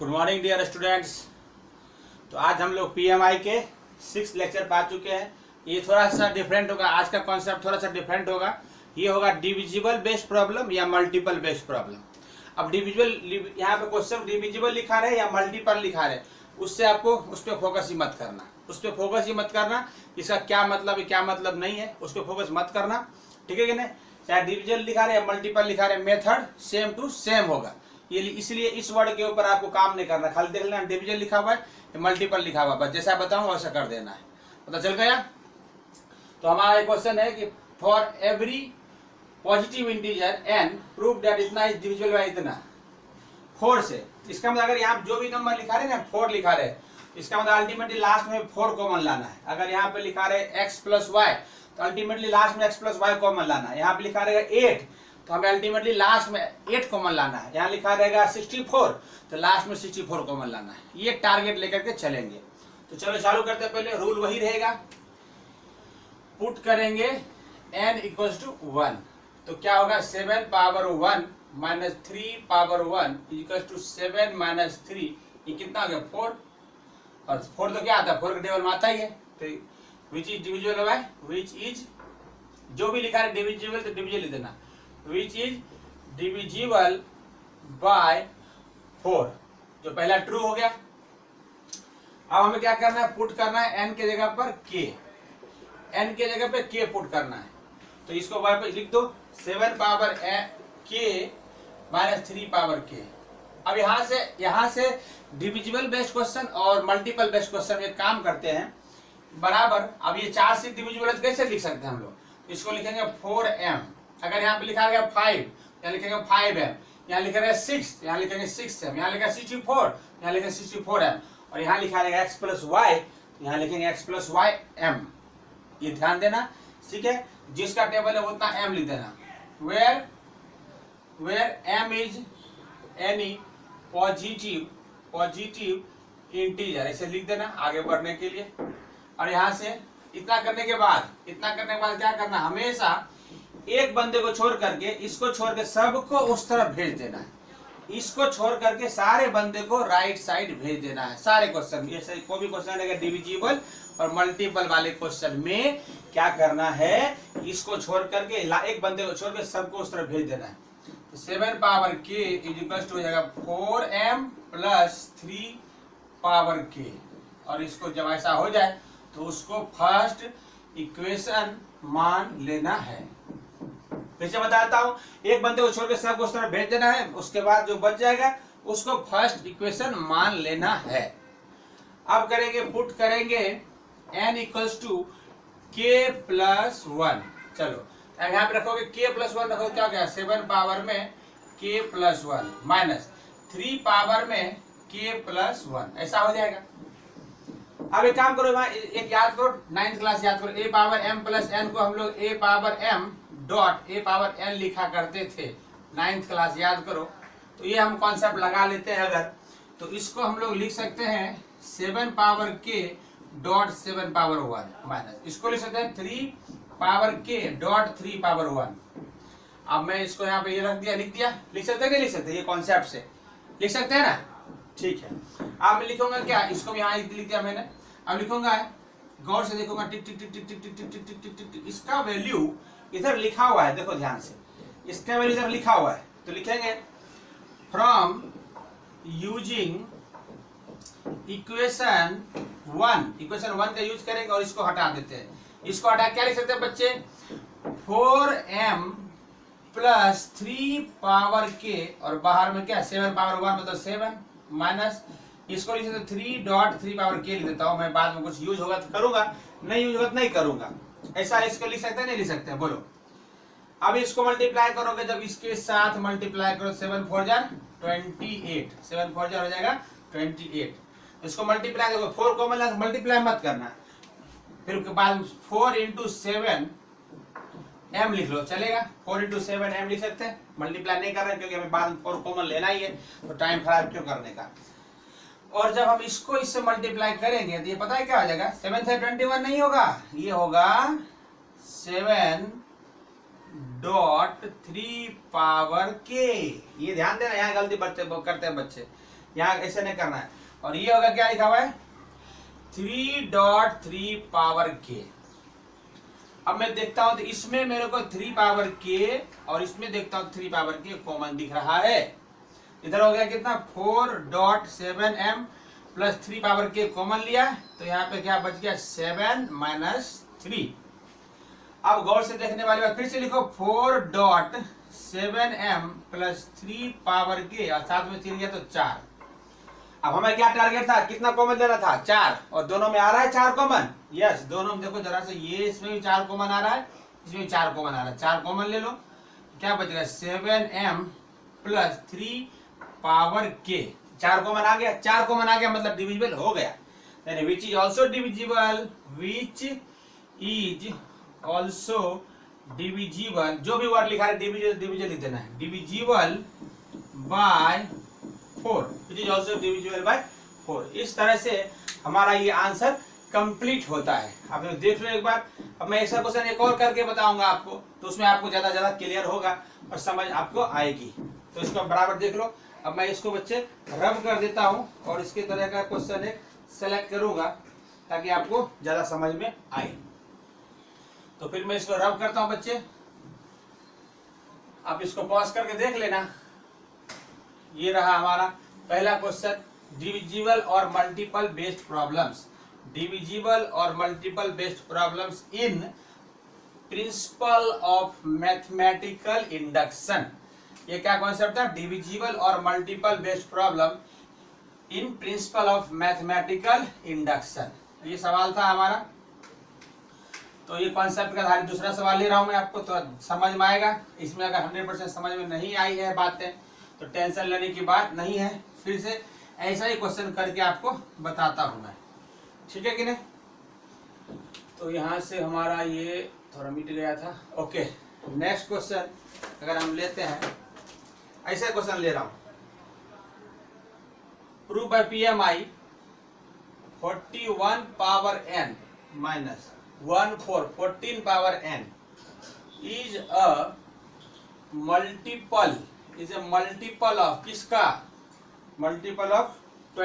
Good morning dear students. तो आज हम लोग पीएमआई के 6 लेक्चर पा चुके हैं। ये थोड़ा सा डिफरेंट होगा, आज का कॉन्सेप्ट थोड़ा सा डिफरेंट होगा। ये होगा डिविजिबल बेस्ड प्रॉब्लम या मल्टीपल बेस्ड प्रॉब्लम। अब डिविजिबल, यहाँ पे क्वेश्चन डिविजिबल लिखा रहे या मल्टीपल लिखा रहे, उससे आपको उस पर फोकस ही मत करना। उस पर फोकस ही मत करना, इसका क्या मतलब है क्या मतलब नहीं है, उस पर फोकस मत करना, ठीक है कि नहीं। चाहे डिविजिबल लिखा रहे या मल्टीपल लिखा रहे, मेथड सेम टू सेम होगा। ये इसलिए इस वर्ड के ऊपर आपको काम नहीं करना, खाली देख लेना डिविजन लिखा हुआ है मल्टीपल लिखा हुआ है, बस जैसा बताऊं वैसा कर देना है। पता चल गया। तो हमारा क्वेश्चन है कि for every positive integer n prove that इतना इज डिविजिबल बाय इतना 4 से। इसका मतलब अगर यहाँ जो भी नंबर लिखा रहे ना 4 लिखा रहे, इसका मतलब अल्टीमेटली लास्ट में 4 कॉमन लाना है। अगर यहाँ पे लिखा रहे x प्लस वाई, तो अल्टीमेटली लास्ट में x प्लस वाई कॉमन लाना है। यहाँ पे लिखा रहेगा 8, तो हमें अल्टीमेटली लास्ट में 8 कॉमन लाना है। यहाँ लिखा रहेगा 64, तो लास्ट में 64 कॉमन लाना है। ये टारगेट लेकर के चलेंगे। तो चलो चालू करते हैं। पहले रूल वही रहेगा, पुट करेंगे n इक्वल्स टू 1, तो क्या होगा 7 power 1 minus 3 power 1 equals to 7 minus 3, ये कितना हो गया 4। और 4 तो क्या आता है, 4 के टेबल में आता ही है। तो which is divisible by, which is जो भी लिखा है डिविजिबल तो डिविजिबल लिख देना, विच इज डिविजिबल बाय 4, जो पहला ट्रू हो गया। अब हमें क्या करना है, पुट करना है n के जगह पर k, n के जगह पे k पुट करना है। तो इसको बार पर लिख दो 7 power k minus 3 power k। अब यहां से डिविजिबल बेस्ड क्वेश्चन और मल्टीपल बेस्ड क्वेश्चन एक काम करते हैं बराबर। अब ये 4 से डिविजिबल है तो कैसे लिख सकते हैं हम लोग, इसको लिखेंगे 4m। अगर यहाँ पे लिखा रहेगा 5, यहाँ लिखेंगे 5m, यहाँ लिखा रहेगा 6, यहाँ लिखेंगे 6m, यहाँ लिखा 64, यहाँ लिखेंगे 64m, और यहाँ लिखा रहेगा x प्लस वाई, यहाँ लिखेंगे x प्लस वाई m। ये ध्यान देना, ठीक है। जिसका टेबल है उतना m लिख देना। Where m is any positive integer, ऐसे लिख देना आगे बढ़ने के लिए। और यहाँ से इतना करने के बाद क्या करना, हमेशा एक बंदे को छोड़ करके, इसको छोड़ के सबको उस तरफ भेज देना है। इसको छोड़ करके सारे बंदे को राइट साइड भेज देना है। सारे क्वेश्चन, ये कोई भी क्वेश्चन है डिविजिबल और मल्टीपल वाले क्वेश्चन में क्या करना है, इसको छोड़ करके एक बंदे को छोड़ के सबको उस तरफ भेज देना है। तो 7 power k is equal to हो जाएगा 4m प्लस 3 पावर k। और इसको जब ऐसा हो जाए तो उसको फर्स्ट इक्वेशन मान लेना है। फिर से बताता हूं, एक बंदे को छोड़ के सबको उस तरफ भेज देना है, उसके बाद जो बच जाएगा उसको फर्स्ट इक्वेशन मान लेना है। अब करेंगे, पुट करेंगे n equals to k plus 1। चलो यहाँ पे रखोगे k प्लस 1, रखोगे क्या हो गया 7 पावर में k प्लस 1 माइनस 3 पावर में k प्लस 1, ऐसा हो जाएगा। अब एक काम करो, वहां एक याद करो, 9th क्लास याद करो, a power m plus n को हम लोग a power m dot a power n लिखा करते थे, 9th क्लास याद करो। तो ये हम कॉन्सेप्ट लगा लेते हैं अगर, तो इसको हम लोग लिख सकते हैं 7 power k dot 7 power 1 minus, इसको लिख सकते हैं 3 पावर k डॉट 3 पावर 1। अब मैं इसको यहाँ पे ये रख दिया, लिख दिया, लिख सकते हैं कि लिख सकते हैं, ये कॉन्सेप्ट से लिख सकते हैं ना, ठीक है। अब मैं लिखूंगा क्या, इसको यहाँ लिख दिया मैंने। अब लिखूंगा, गौर से देखूंगा, टिक tick tick tick tick tick tick tick tick टिक, इसका वैल्यू इधर लिखा हुआ है, देखो ध्यान से, इसका वैल्यू इधर लिखा हुआ है। तो लिखेंगे फ्रॉम यूजिंग इक्वेशन 1 का यूज करेंगे और इसको हटा देते हैं। इसको हटा क्या लिख सकते हैं बच्चे, 4m प्लस 3 पावर k, और बाहर में क्या 7 पावर 1 मतलब 7 माइनस, इसको लिख सकते 3 डॉट 3 पावर k लिख देता हूं मैं, बाद में कुछ यूज होगा तो करूंगा, नहीं यूज होगा तो नहीं करूंगा। ऐसा इसको लिख सकते हैं, नहीं लिख सकते हैं, बोलो। अब इसको मल्टीप्लाई करोगे, जब इसके साथ मल्टीप्लाई करो 7 4 जा 28, 7 4 जा हो जाएगा 28। इसको मल्टीप्लाई करो, 4 कॉमन ला, मल्टीप्लाई मत करना, फिर उसके बाद 4 इंटू 7 m लिख लो, चलेगा। 4 इंटू 7 m लिख सकते हैं, मल्टीप्लाई नहीं कर रहे क्योंकि हमें बाद में 4 कॉमन लेना ही है, तो टाइम खराब क्यों करने का। और जब हम इसको इससे मल्टीप्लाई करेंगे तो ये पता है क्या हो जाएगा, 7 से 21 नहीं होगा, ये होगा 7 डॉट 3 पावर k। ये ध्यान देना, यहाँ गलती बच्चे करते हैं बच्चे, यहाँ ऐसे नहीं करना है। और ये होगा क्या लिखा हुआ है 3.3 पावर के। अब मैं देखता हूं तो इसमें मेरे को 3 पावर के और इसमें देखता हूं 3 पावर के कॉमन दिख रहा है। इधर हो गया कितना 4.7m प्लस 3 पावर के कॉमन लिया, तो यहाँ पे क्या बच गया 7 - 3। अब गौर से देखने वाली बात, फिर से लिखो 4.7m प्लस 3 पावर के और साथ में 3 गया तो 4। अब हमें क्या टारगेट था, कितना कॉमन लेना था 4, और दोनों में आ रहा है 4 कॉमन। यस, दोनों में देखो जरा से, ये इसमें भी 4 कॉमन आ रहा है, इसमें भी 4 कॉमन आ रहा है। 4 कॉमन ले लो, क्या बचेगा 7m प्लस 3 पावर के। 4 कॉमन आ गया, 4 कॉमन आ गया मतलब डिविजिबल हो गया। यानी which is also divisible, which is also divisible, जो भी वर्ड लिखा है डिविजिबल डिविजिबल लिख देना है, divisible by 4, which is also divisible by 4। इस तरह से हमारा ये आंसर कंप्लीट होता है। आप लोग देख लो एक बार। अब मैं ऐसा क्वेश्चन एक और करके बताऊंगा आपको, तो उसमें आपको ज्यादा क्लियर होगा और समझ आपको आएगी। तो इसको बराबर देख लो। अब मैं इसको बच्चे रब कर देता हूं और इसके तरह का क्वेश्चन एक सेलेक्ट करूंगा ताकि आपको ज्यादा समझ में आए। तो फिर मैं इसको रब करता हूं बच्चे, आप इसको पॉज करके देख लेना। ये रहा हमारा पहला क्वेश्चन, डिविजिबल और मल्टीपल बेस्ड प्रॉब्लम्स। डिविजिबल और multiple based problems in principle of mathematical induction. ये क्या कॉन्सेप्ट था, डिविजिबल और multiple based problem in principle of mathematical induction. ये सवाल था हमारा। तो ये कॉन्सेप्ट का आधारित दूसरा सवाल ले रहा हूं मैं आपको, तो समझ में आएगा। इसमें अगर 100% समझ में नहीं आई है बातें तो टेंशन लेने की बात नहीं है। फिर से ऐसा ही क्वेश्चन करके आपको बताता हूं मैं, ठीक है कि नहीं। तो यहां से हमारा ये थोड़ा मिट गया था। ओके, नेक्स्ट क्वेश्चन अगर हम लेते हैं, ऐसा क्वेश्चन ले रहा हूं, prove by PMI 41 power n minus 14 power n is a multiple of किसका, मल्टीपल ऑफ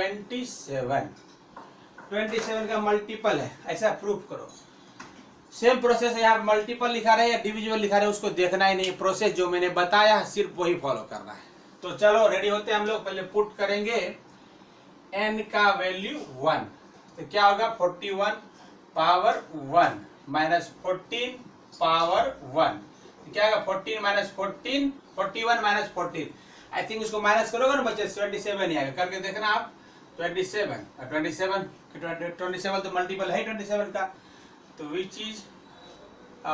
27 का मल्टीपल है, ऐसा प्रूफ करो। सेम प्रोसेस है, यहाँ मल्टीपल लिखा रहे या डिविजिबल लिखा रहे उसको देखना ही नहीं, प्रोसेस जो मैंने बताया सिर्फ वही फॉलो करना है। तो चलो रेडी होते हैं हम लोग। पहले पुट करेंगे n का वैल्यू 1, तो क्या होगा 41 पावर 1 माइनस 14 पावर 1, क्या होगा 14 माइनस 14, 41 माइनस 14। आई थिंक इसको माइनस करोगे ना बच्चे 27 ही आएगा, करके देखना आप। 27 तो मल्टीपल है 27 का, तो which is a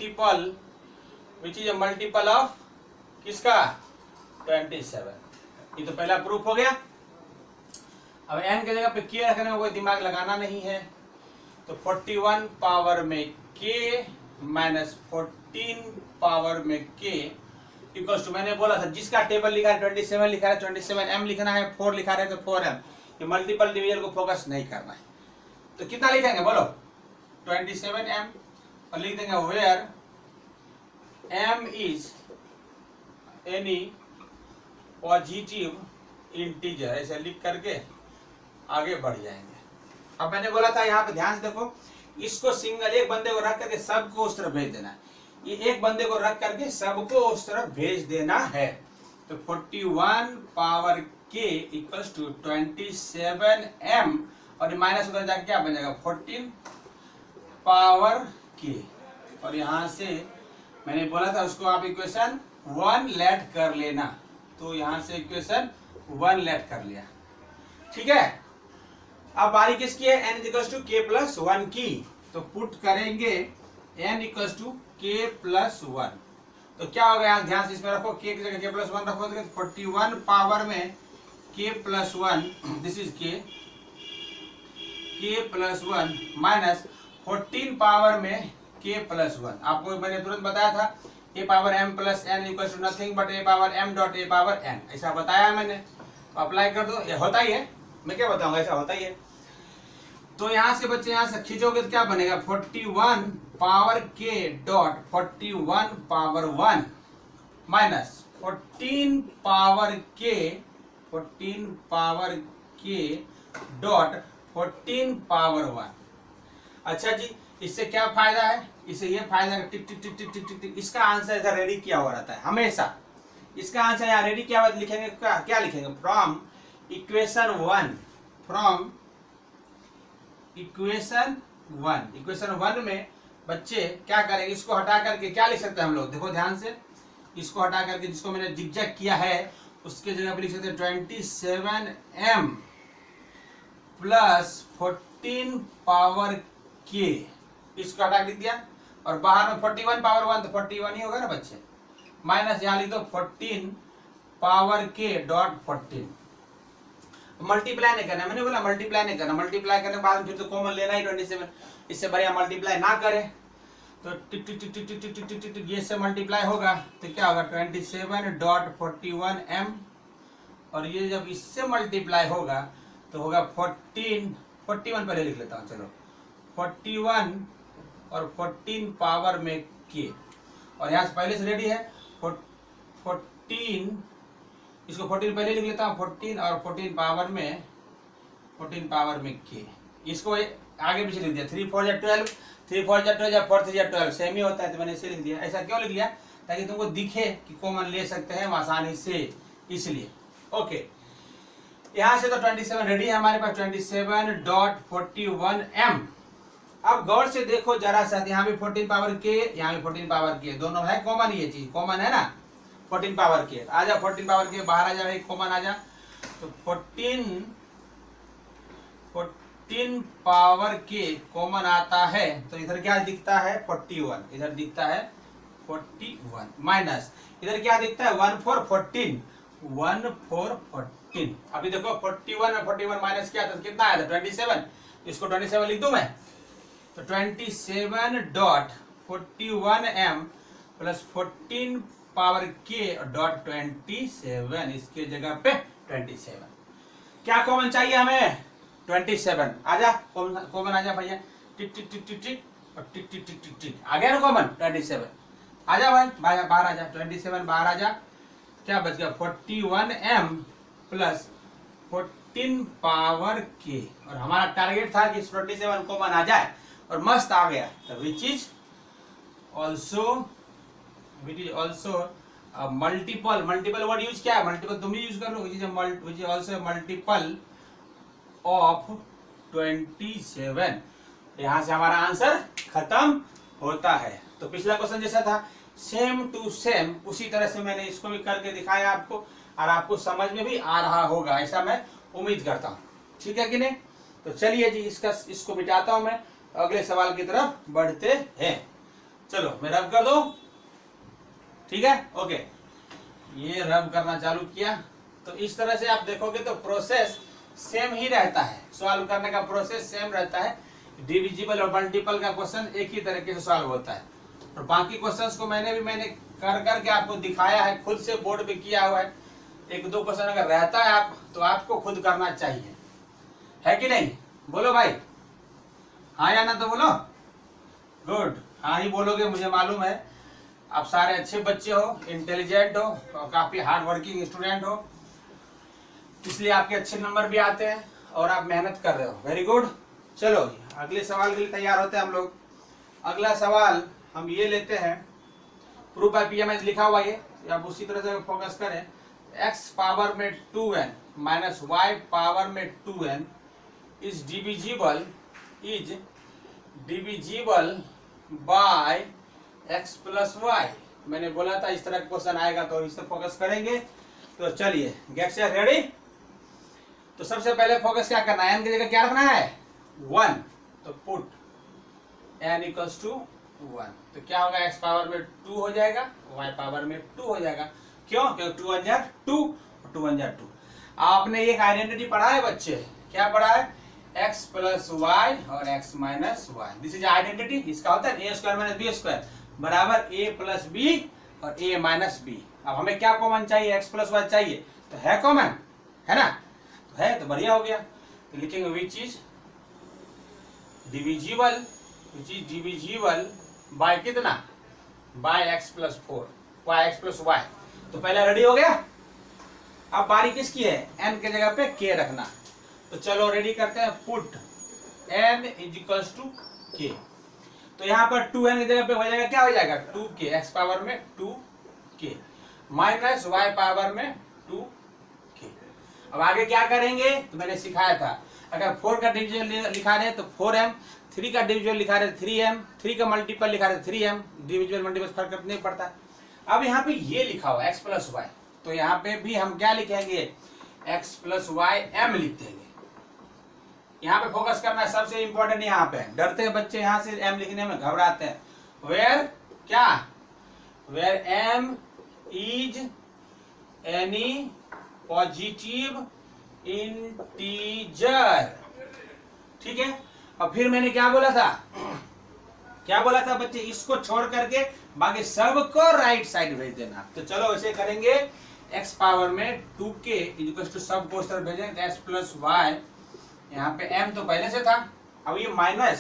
multiple of किसका 27। ये तो पहला प्रूफ हो गया। अब n की जगह पे k रखने में कोई दिमाग लगाना नहीं है, तो 41 पावर में k माइनस 14 पावर में k इक्वल्स टू, मैंने बोला था जिसका टेबल लिखा है 27 लिखा है 27m लिखना है, 4 लिखा है तो 4m। ये मल्टीपल डिवीजन को फोकस नहीं करना है। तो कितना लिखेंगे बोलो 27m, और लिख देंगे where m is any positive integer, ऐसे लिख करके आगे बढ़ जाएंगे। अब मैंने बोला था यहाँ पे ध्यान से देखो, इसको सिंगल एक बंदे को रख करके सबको उस तरफ भेज देना है। ये एक बंदे को रख करके सबको उस तरफ भेज देना है। तो 41 power k equals to 27m, और माइनस उधर जाके क्या बन जाएगा 14 पावर k, और यहां से मैंने बोला था उसको आप इक्वेशन 1 लेट कर लेना, तो यहां से इक्वेशन 1 लेट कर लिया, ठीक है। अब बारी किसकी है, n equals to k plus 1 की, तो पुट करेंगे n equals to k plus 1, तो क्या होगा यहाँ ध्यान से इसमें रखो, k की जगह k प्लस 1 रखो, तो 41 पावर में k plus 1, this is k plus 1 minus 14 power में k प्लस 1। आपको मैंने तुरंत बताया था a power m plus n equals to nothing but a power m dot a power n, ऐसा बताया मैंने। तो अप्लाई कर दो, ये होता ही है, मैं क्या बताऊंगा, ऐसा होता ही है। तो यहाँ से बच्चे यहाँ से खींचोगे तो क्या बनेगा 41 power k dot 41 power 1 minus 14 power k 14 power k dot 14 power 1। अच्छा जी, इससे क्या फायदा है? इससे ये फायदा है टिक tick tick tick tick tick टिक, इसका आंसर इधर रेडी किया हुआ रहता है हमेशा। इसका आंसर यहाँ रेडी किया हुआ लिखेंगे, क्या लिखेंगे? From equation 1, from equation 1। Equation 1 में बच्चे क्या करेंगे? इसको हटा करके क्या लिख सकते हैं हम लोग? देखो ध्यान से, इसको हटा करके जिसको मैंने जिगजैग किया है उसके जगह पे लिख सकते हैं 27m प्लस 14 पावर के। इसको हटा लिख दिया, और बाहर में 41 पावर 1, तो 41 ही होगा ना बच्चे। माइनस यहाँ लिख दो 14 पावर के डॉट 14। मल्टीप्लाई नहीं करना, मैंने बोला मल्टीप्लाई नहीं करना। मल्टीप्लाई करने के बाद फिर तो कॉमन लेना ही 27। इससे बढ़िया मल्टीप्लाई ना करें तो टिक tick tick tick tick tick tick tick टिक ये से मल्टीप्लाई होगा तो क्या होगा? 27.41m, और ये जब इससे मल्टीप्लाई होगा तो होगा 41 पहले लिख लेता हूँ, चलो 41 और 14 पावर में के, और यहाँ से पहले से रेडी है 14, इसको 14 पहले लिख लेता हूँ 14 और 14 पावर में के। इसको आगे पीछे लिख दिया 3 4 या 12, 3 4 या 12 या 4 3 या 12 सेम ही होता है, तो मैंने इसे लिख दिया। ऐसा क्यों लिख लिया? ताकि तुमको दिखे कि कॉमन ले सकते हैं हम आसानी से, इसलिए। ओके, यहाँ से तो 27 रेडी है हमारे पास, 27.41m। अब गौर से देखो जरा सा, यहाँ भी 14 पावर के, यहाँ भी 14 पावर के, दोनों है कॉमन, ये चीज कॉमन है ना 14 पावर के। आजा 14 पावर के बाहर आ जा भाई, कॉमन आ जा, तो 14 पावर के कॉमन आता है तो इधर क्या दिखता है? 41, इधर दिखता है 41, माइनस इधर क्या दिखता है? 1 4 14, 1 4 14। अभी देखो 41 और 41 माइनस क्या था, कितना आया था? 27। इसको 27 लिख दूं मैं, तो 27.41m plus 14 power k dot 27, इसके जगह पे 27। क्या कॉमन चाहिए हमें? 27। आजा कॉमन आजा भैया, टिक टिक टिक टिक टिक और टिक टिक टिक टिक टिक, आ गया ना कॉमन 27। आजा भाई बाहर आजा, 27 बाहर आजा, क्या बच गया? 41m प्लस 14 पावर के, और हमारा टारगेट था कि 27 कॉमन आ जाए, और मस्त आ गया। तो which is also multiple, multiple word use क्या है? मल्टीपल तुम भी यूज कर लो, which is also multiple of 27। यहां से हमारा आंसर खत्म होता है। तो पिछला क्वेश्चन जैसा था सेम टू सेम उसी तरह से मैंने इसको भी करके दिखाया आपको, और आपको समझ में भी आ रहा होगा, ऐसा मैं उम्मीद करता हूँ। ठीक है कि नहीं? तो चलिए जी, इसको मिटाता हूं मैं, अगले सवाल की तरफ बढ़ते हैं। चलो मैं रब कर दो, ठीक है? ओके, ये रब करना चालू किया, तो इस तरह से आप देखोगे तो प्रोसेस सेम ही रहता है, सॉल्व करने का प्रोसेस सेम रहता है। डिविजिबल और मल्टीपल का क्वेश्चन एक ही तरीके से सॉल्व होता है, और बाकी क्वेश्चंस को मैंने कर करके आपको दिखाया है, खुद से बोर्ड पे किया हुआ है। एक दो क्वेश्चन अगर रहता है तो आपको खुद करना चाहिए, है कि नहीं? बोलो भाई, हाँ या ना तो बोलो। गुड, हाँ ही बोलोगे, मुझे मालूम है आप सारे अच्छे बच्चे हो, इंटेलिजेंट हो और काफी हार्ड वर्किंग स्टूडेंट हो, इसलिए आपके अच्छे नंबर भी आते हैं और आप मेहनत कर रहे हो। Very good. चलो अगले सवाल के लिए तैयार होते हैं हम लोग। अगला सवाल हम ये लेते हैं, प्रूफ बाय पीएमएस लिखा हुआ ये, आप उसी तरह से फोकस करें। x पावर में 2n माइनस y पावर में 2n is divisible by x plus y। मैंने बोला था इस तरह का क्वेश्चन आएगा तो इस पर फोकस करेंगे। तो चलिए गेट सेट रेडी। तो सबसे पहले फोकस क्या करना है? n की जगह क्या रखना है? 1। तो पुट n इक्वल्स टू 1। तो क्या होगा? x पावर में 2 हो जाएगा, y पावर में 2 हो जाएगा। क्यों? क्योंकि 2 1 जा 2 और 2 1 जा 2। आपने एक आइडेंटिटी पढ़ा है बच्चे, क्या पढ़ा है? x प्लस वाई और x minus y, this is identity. इसका होता है a square minus b square बराबर a प्लस बी और a माइनस बी। अब हमें क्या कॉमन चाहिए? x प्लस वाई चाहिए, तो है कॉमन, है ना? तो है तो बढ़िया हो गया। तो लिखेंगे विच इज डिविजिबल बाय कितना? By x plus 4, y x plus y. तो पहला रेडी हो गया, अब बारी किसकी है, n के जगह पे k रखना। तो चलो रेडी करते हैं, put n is equals to k। तो यहाँ पर 2n की जगह पे हो जाएगा, क्या हो जाएगा 2k, x पावर में 2k माइनस y पावर में 2k। अब आगे क्या करेंगे, तो मैंने सिखाया था, अगर 4 का डिविजन लिखा रहे तो 4m, 3 का डिविजन लिखा रहे 3m, 3 का मल्टीपल लिखा रहे 3m, डिविजन मल्टीपल फर्क नहीं पड़ता। अब यहाँ पे ये लिखा हुआ x प्लस वाई, तो यहाँ पे भी हम क्या लिखेंगे, x प्लस वाई m लिख देंगे। यहाँ पे फोकस करना है, सबसे इंपॉर्टेंट यहाँ पे, डरते हैं बच्चे यहाँ से m लिखने में, घबराते हैं। वेयर क्या, where m is any positive integer, ठीक है। और फिर मैंने क्या बोला था, क्या बोला था बच्चे, इसको छोड़ करके बाकी सबको राइट साइड भेज देना। तो चलो ऐसे करेंगे, x पावर में 2k इक्वल टू सब को उस तरफ भेजेंगे, s प्लस वाई, यहाँ पे m तो पहले से था, अब ये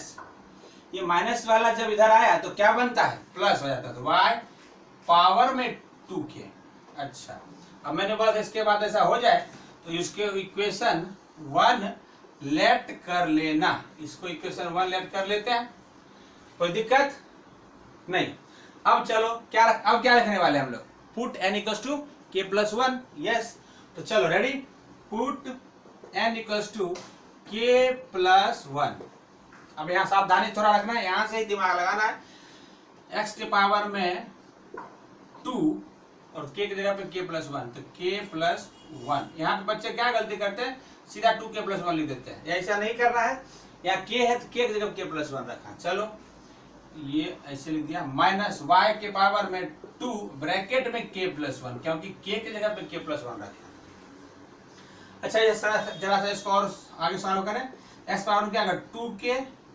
माइनस वाला जब इधर आया तो क्या बनता है, प्लस हो जाता है, तो y पावर में 2k। अच्छा, अब मैंने बोला था इसके बाद ऐसा हो जाए तो इसके इक्वेशन 1 लेट कर लेना, इसको इक्वेशन 1 लेट कर लेते हैं, कोई दिक्कत नहीं। अब चलो अब क्या लिखने वाले हम लोग, put n equals to k plus 1, yes. तो चलो ready, put n equals to k plus 1। अब यहाँ सावधानी थोड़ा रखना है, यहाँ से ही दिमाग लगाना है, x के पावर में 2 और k की जगह पे k प्लस 1, तो k प्लस 1। यहाँ पे बच्चे क्या गलती करते हैं, सीधा 2k प्लस 1 लिख देते हैं, ऐसा नहीं करना है। यहाँ k है तो k की जगह k प्लस 1 रखा, चलो ये ऐसे लिख दिया, माइनस y के पावर में 2 ब्रैकेट में k प्लस 1, क्योंकि k की जगह पे k प्लस 1 रखा। अच्छा ये जरा सा इसको और आगे सॉल्व करें, x पावर में क्या होगा 2k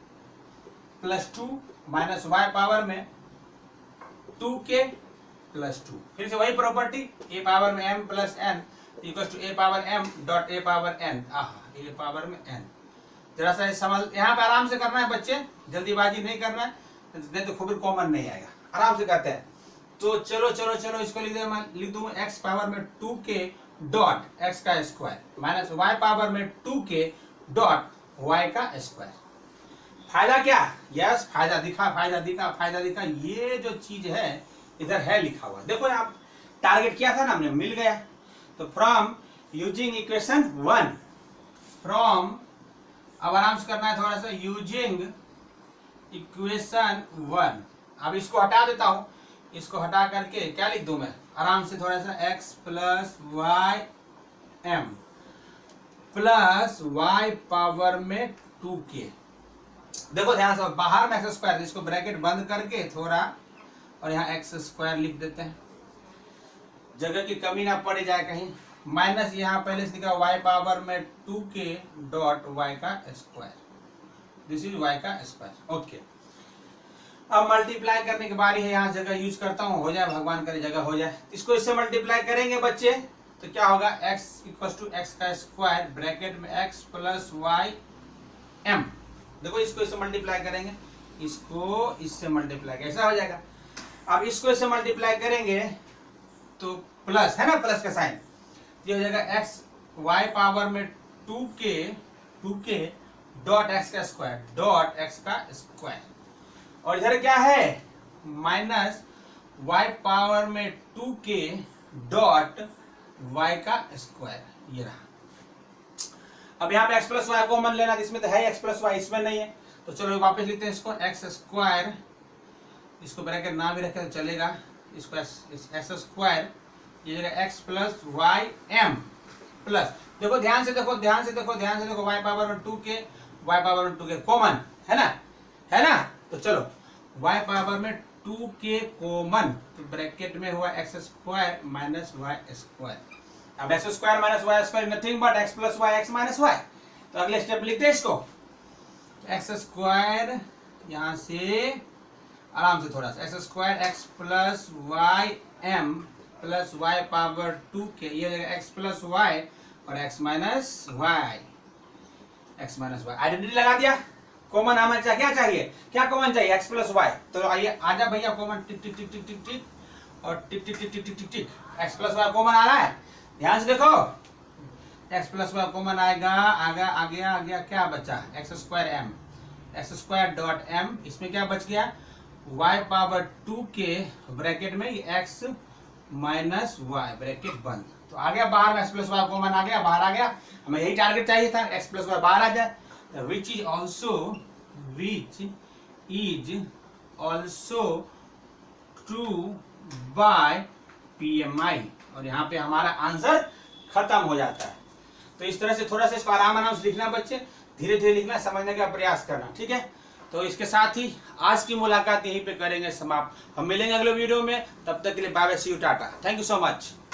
plus 2 minus y power में 2k प्लस 2, फिर से वही प्रॉपर्टी, a पावर में m plus n equal to a power m dot a power n, a power में n। जरा सा समझ, यहाँ पे आराम से करना है बच्चे, जल्दीबाजी नहीं करना है, नहीं तो खूब कॉमन नहीं आएगा, आराम से करते हैं। तो चलो चलो चलो इसको लिख दूं x पावर में 2k डॉट x का स्क्वायर माइनस y पावर में 2k डॉट y का स्क्वायर। फायदा क्या, यस फायदा दिखा, ये जो चीज है इधर है लिखा हुआ, देखो यहाँ टारगेट किया था ना हमने, मिल गया। तो फ्रॉम यूजिंग इक्वेशन 1, फ्रॉम, अब आराम से करना है थोड़ा सा, यूजिंग इक्वेशन 1। अब इसको हटा देता हूं, इसको हटा करके क्या लिख दूं मैं, आराम से थोड़ा सा, x plus y m plus y power में 2k। देखो ध्यान से, बाहर में एक्स स्क्वायर, इसको ब्रैकेट बंद करके थोड़ा, और यहाँ एक्स स्क्वायर लिख देते हैं, जगह की कमी ना पड़ जाए कहीं, माइनस यहाँ पहले से लिखा y पावर में 2k डॉट y का स्क्वायर, दिस इज y का स्क्वायर, ओके। अब मल्टीप्लाई करने की बारी है, यहाँ जगह यूज करता हूँ, हो जाए भगवान करे जगह हो जाए। इसको इससे मल्टीप्लाई करेंगे बच्चे तो क्या होगा, x इक्वल टू एक्स का स्क्वायर ब्रैकेट में x प्लस वाई एम। देखो इसको इससे मल्टीप्लाई करेंगे, इसको इससे मल्टीप्लाई, कैसा हो जाएगा, अब इसको इससे मल्टीप्लाई करेंगे तो प्लस है ना, प्लस का साइन, ये हो जाएगा x y पावर में 2k डॉट एक्स का स्क्वायर डॉट एक्स का स्क्वायर, और इधर क्या है माइनस y पावर में 2k डॉट y का स्क्वायर, ये रहा। अब यहाँ पे x प्लस वाई कॉमन लेना, इसमें तो है x प्लस वाई, इसमें नहीं है, तो चलो वापस लिखते हैं इसको, एक्स स्क्वायर, इसको ब्रैकेट ना भी रखे तो चलेगा, इसको एक्स स्क्वायर, ये जगह x plus y m plus, देखो ध्यान से देखो y पावर में 2k, y पावर में 2k कॉमन है ना, तो चलो y पावर में 2k कॉमन, तो ब्रैकेट में हुआ x square minus y square. अब x square minus y square nothing but x plus y x minus y, तो अगले स्टेप लिखते हैं इसको, एक्स स्क्वायर, यहाँ से आराम से थोड़ा सा, x square x plus y m plus y power 2k, ये जगह एक्स प्लस वाई और एक्स माइनस वाई, आइडेंटिटी लगा दिया। कॉमन हमें क्या चाहिए, क्या कॉमन चाहिए, एक्स प्लस वाई, तो आइए आजा भैया कॉमन, टिक tick tick tick tick tick और tick tick tick tick tick tick tick, x plus y common आ रहा है, ध्यान से देखो, एक्स प्लस वाई कॉमन आएगा, आ गया क्या बचा, x square m, x square dot m, इसमें क्या बच गया, y पावर 2 के ब्रैकेट में एक्स माइनस वाई ब्रैकेट बंद। तो आ गया बाहर में, एक्स प्लस वाई कॉमन आ गया, बाहर आ गया। हमें यही टारगेट चाहिए था, एक्स प्लस वाई बाहर आ जाए। Which is also true by PMI, और यहाँ पे हमारा आंसर खत्म हो जाता है। तो इस तरह से थोड़ा सा इसको आराम से लिखना बच्चे, धीरे धीरे लिखना, समझने का प्रयास करना, ठीक है। तो इसके साथ ही आज की मुलाकात यहीं पे करेंगे समाप्त। हम मिलेंगे अगले वीडियो में, तब तक के लिए bye bye, see you, tata, thank you so much.